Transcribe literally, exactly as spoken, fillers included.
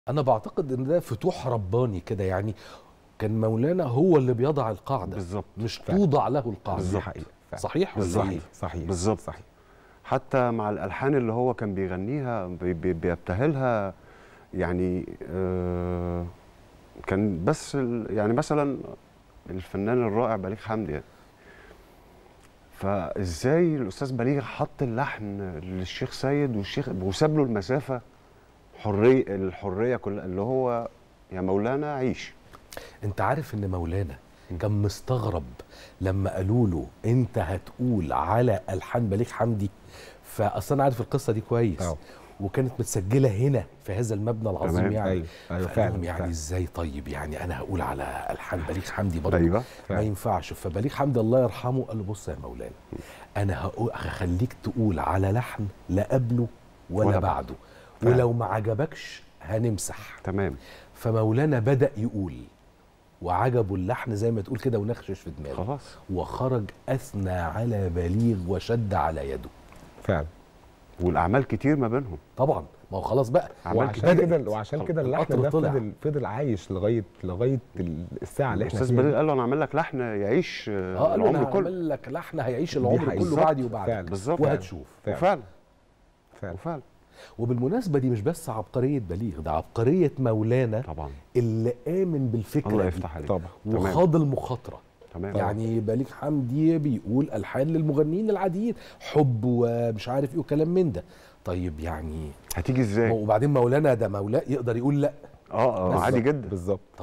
أنا باعتقد إن ده فتوح رباني كده، يعني كان مولانا هو اللي بيضع القاعدة بالظبط، مش فعلا. توضع له القاعدة. بالظبط. حقيقي. صحيح ولا بالظبط. إيه؟ صحيح بالظبط. صحيح. حتى مع الألحان اللي هو كان بيغنيها بي بي بيبتهلها، يعني آه كان بس يعني مثلا الفنان الرائع بليغ حمدي، يعني فازاي الاستاذ بليغ حط اللحن للشيخ سيد والشيخ وساب له المسافه، حريه الحريه كلها، اللي هو يا مولانا عيش. انت عارف ان مولانا كان مستغرب لما قالوا له انت هتقول على الحان بليغ حمدي؟ فاصلا انا عارف القصه دي كويس. أوه. وكانت متسجله هنا في هذا المبنى العظيم. تمام. يعني ايوه ايوه فعلا. يعني فعلا. ازاي طيب يعني انا هقول على الحان بليغ حمدي برضه؟ ايوه ما ينفعش. فبليغ حمدي الله يرحمه قال له بص يا مولانا، انا هخليك تقول على لحن لا قبله ولا, ولا بعده، فعلا. ولو ما عجبكش هنمسح. تمام. فمولانا بدأ يقول وعجبه اللحن زي ما تقول كده ونخشش في دماغه، خلاص، وخرج أثنى على بليغ وشد على يده. فعلا. والاعمال كتير ما بينهم طبعا، ما هو خلاص بقى. وعشان كده وعشان كده اللحن ده فضل فضل عايش لغايه لغايه الساعه اللي احنا فيها. الاستاذ بليغ قال له انا اعمل لك لحن يعيش اه العمر كله. اعمل لك لحن هيعيش العمر كله بعدي وبعدك. بالظبط. وهتشوف. وفعلا فعلا. وفعلا. وبالمناسبه دي مش بس عبقريه بليغ، ده عبقريه مولانا طبعا، اللي امن بالفكره. الله يفتح عليك. طبعا. وخاض المخاطره. تمام. يعني بليغ حمدي بيقول الحان للمغنيين العاديين، حب ومش عارف ايه وكلام من ده. طيب يعني هتيجي ازاي؟ وبعدين مولانا ده مولا يقدر يقول لا. اه اه عادي جدا. بالظبط.